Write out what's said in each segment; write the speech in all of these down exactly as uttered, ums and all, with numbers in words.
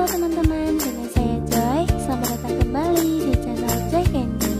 teman-teman, dengan saya Joy. Selamat datang kembali di channel Joy Candy.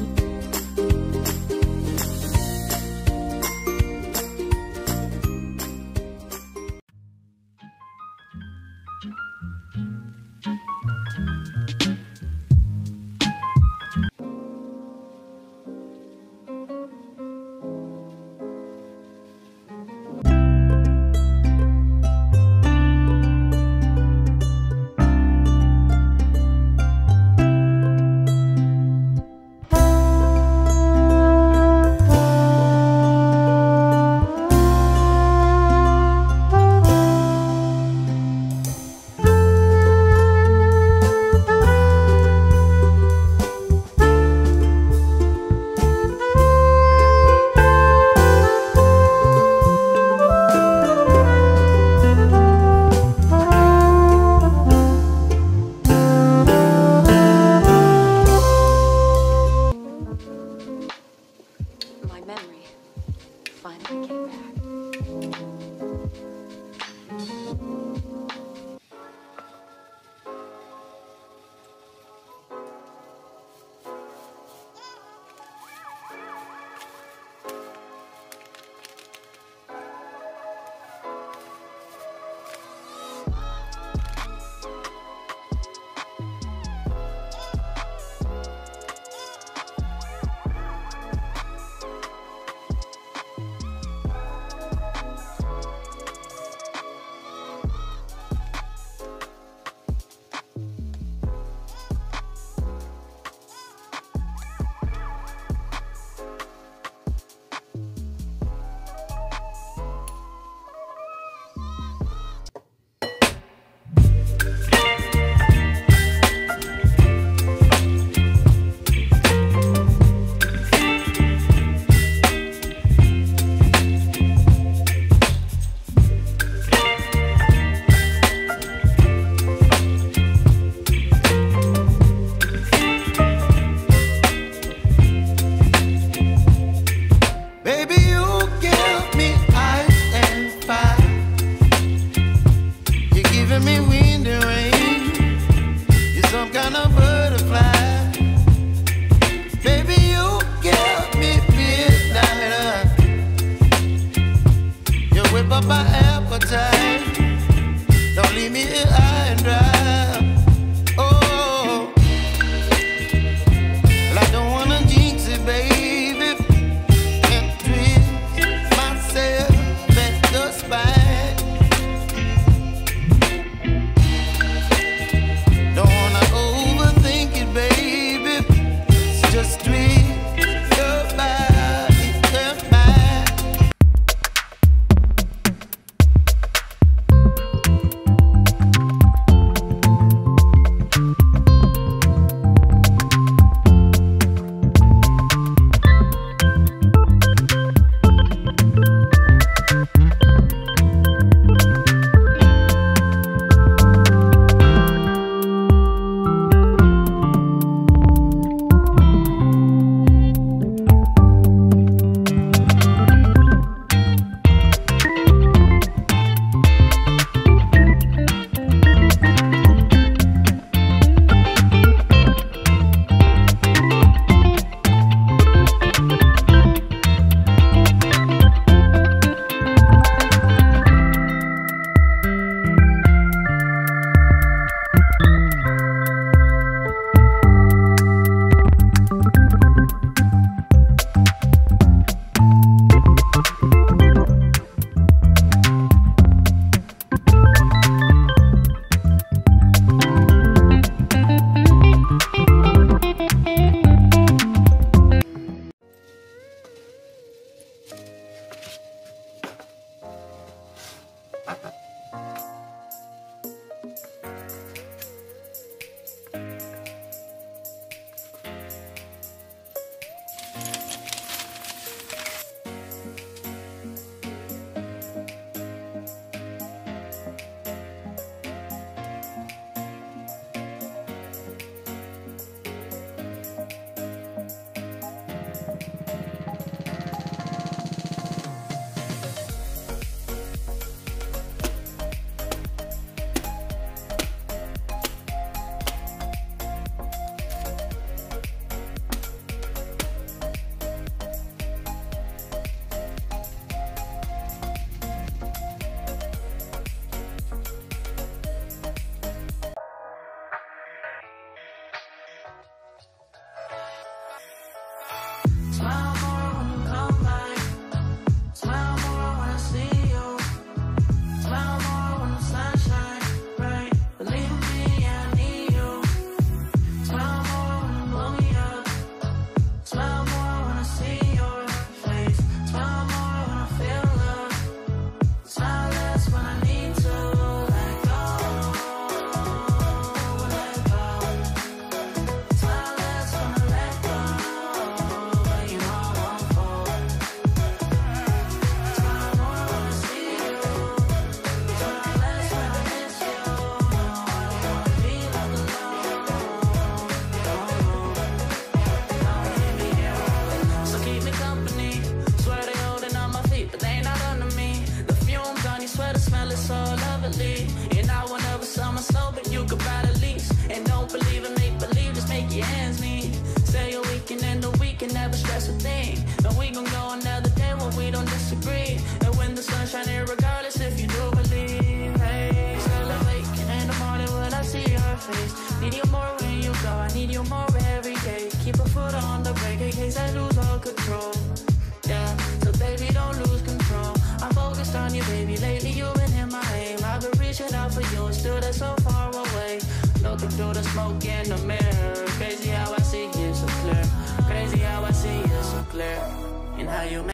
believe. And I will never sell my soul, but you could buy the lease. And don't believe in make believe, just make your ends meet. Say a weekend and the weekend, never stress a thing. And we gon' go another day when we don't disagree. And when the sun's shining, regardless if you do believe. Hey, still awake in the morning when I see your face. Need you more when you go, I need you more every day. Keep a foot on the brake in case I lose all control. Yeah, so baby don't lose control. I'm focused on you, baby. Lately you've been in my aim. I've been reaching out for you and still they're so far away. Looking through the smoke in the mirror. Crazy how I see you so clear. Crazy how I see you so clear. And how you